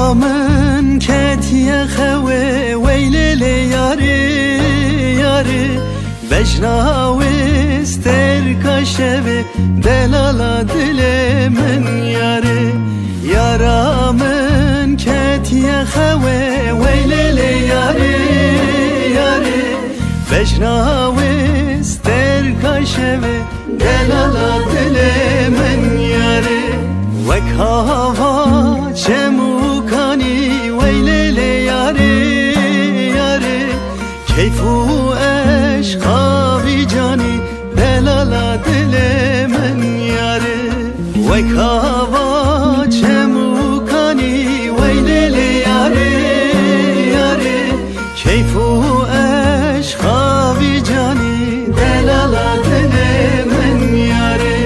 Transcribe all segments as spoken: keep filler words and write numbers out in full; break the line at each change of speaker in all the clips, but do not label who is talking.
من کتیه خوه ویل یاری یاری بجناوستر کشوه دلالا دل من یاری یارا من کتیه خوه ویل یاری یاری بجناوستر کشوه دلالا دل من یاری وک هوا چمو کانی ویل یاری یاری کیفو عشقا بی جانی دلالا دل من یاری وک هوا چمو کانی ویل یاری یاری کیفو عشقا بی جانی دلالا دل من یاری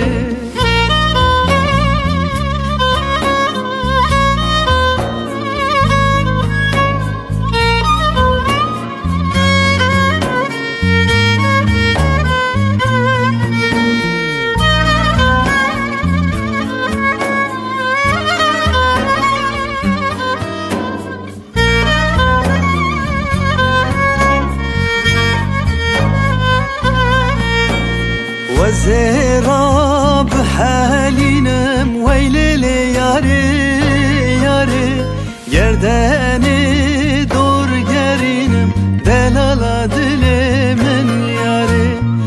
وزراب حالینم ویل یاری یاری گردن دور گرینم دلالا دل من یاری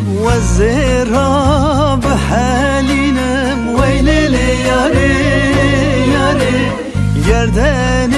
وزراب حالینم ویل یاری یاری گردن